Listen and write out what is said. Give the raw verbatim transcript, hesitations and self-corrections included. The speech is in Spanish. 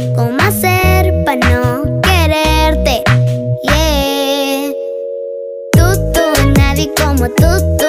¿Cómo hacer para no quererte? Yeah. Tú, tú, nadie como tú.